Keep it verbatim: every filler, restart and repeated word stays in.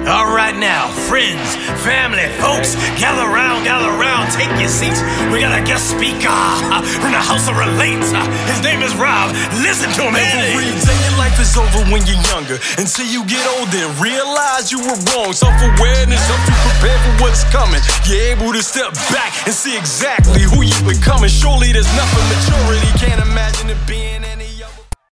All right now, friends, family, folks, gather round, gather round, take your seats. We got a guest speaker uh, from the House of Relates. Uh, his name is Rob. Listen to him. Every day your life is over when you're younger, until you get older and realize you were wrong. Self-awareness helps you prepare for what's coming. You're able to step back and see exactly who you're becoming. Surely there's nothing maturity can't imagine it being any